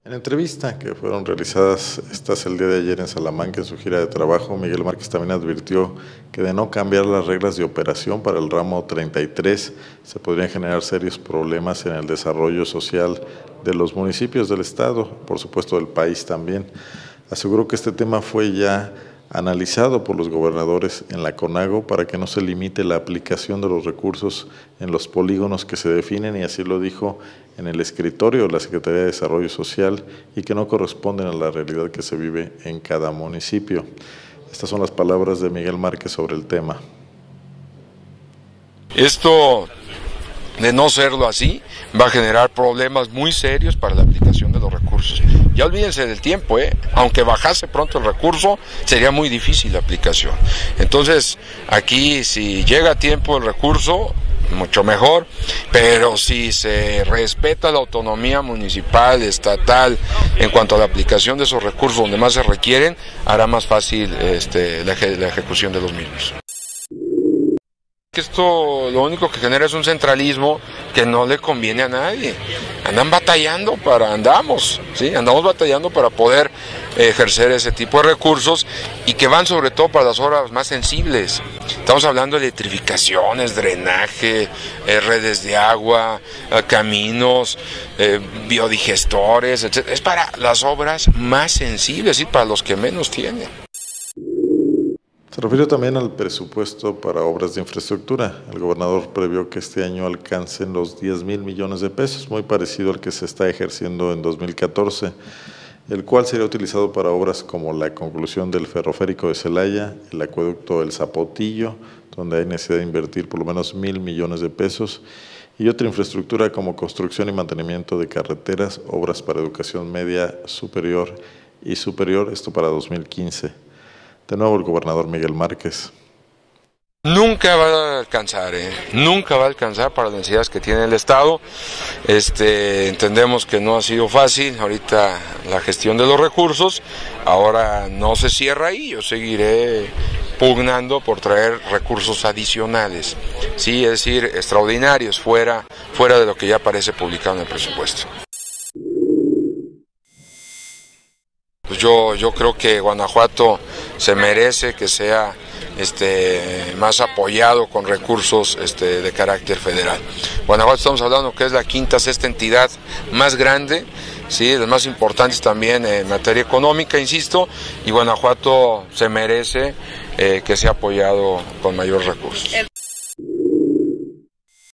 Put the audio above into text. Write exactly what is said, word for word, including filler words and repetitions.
En entrevista que fueron realizadas estas el día de ayer en Salamanca en su gira de trabajo, Miguel Márquez también advirtió que de no cambiar las reglas de operación para el ramo treinta y tres se podrían generar serios problemas en el desarrollo social de los municipios del estado, por supuesto del país también. Aseguró que este tema fue ya analizado por los gobernadores en la CONAGO para que no se limite la aplicación de los recursos en los polígonos que se definen, y así lo dijo en el escritorio de la Secretaría de Desarrollo Social, y que no corresponden a la realidad que se vive en cada municipio. Estas son las palabras de Miguel Márquez sobre el tema. Esto, de no serlo así, va a generar problemas muy serios para la aplicación de los recursos. Ya olvídense del tiempo, ¿eh? Aunque bajase pronto el recurso, sería muy difícil la aplicación. Entonces, aquí si llega a tiempo el recurso, mucho mejor, pero si se respeta la autonomía municipal, estatal, en cuanto a la aplicación de esos recursos donde más se requieren, hará más fácil este, la, la ejecución de los mismos. Esto lo único que genera es un centralismo que no le conviene a nadie. Andan batallando para, andamos, ¿sí? Andamos batallando para poder ejercer ese tipo de recursos, y que van sobre todo para las obras más sensibles. Estamos hablando de electrificaciones, drenaje, eh, redes de agua, eh, caminos, eh, biodigestores, etcétera. Es para las obras más sensibles y para los que menos tienen. Se refirió también al presupuesto para obras de infraestructura. El gobernador previó que este año alcancen los diez mil millones de pesos, muy parecido al que se está ejerciendo en dos mil catorce, el cual sería utilizado para obras como la conclusión del ferroférico de Celaya, el acueducto del Zapotillo, donde hay necesidad de invertir por lo menos mil millones de pesos, y otra infraestructura como construcción y mantenimiento de carreteras, obras para educación media, superior y superior, esto para dos mil quince. De nuevo el gobernador Miguel Márquez. Nunca va a alcanzar, ¿eh? Nunca va a alcanzar para las necesidades que tiene el Estado. Este, entendemos que no ha sido fácil ahorita la gestión de los recursos. Ahora no se cierra ahí, yo seguiré pugnando por traer recursos adicionales, sí, es decir, extraordinarios, fuera, fuera de lo que ya aparece publicado en el presupuesto. Pues yo, yo creo que Guanajuato se merece que sea este, más apoyado con recursos este, de carácter federal. Guanajuato, estamos hablando que es la quinta, sexta entidad más grande, sí, de las más importantes también en materia económica, insisto, y Guanajuato se merece eh, que sea apoyado con mayores recursos.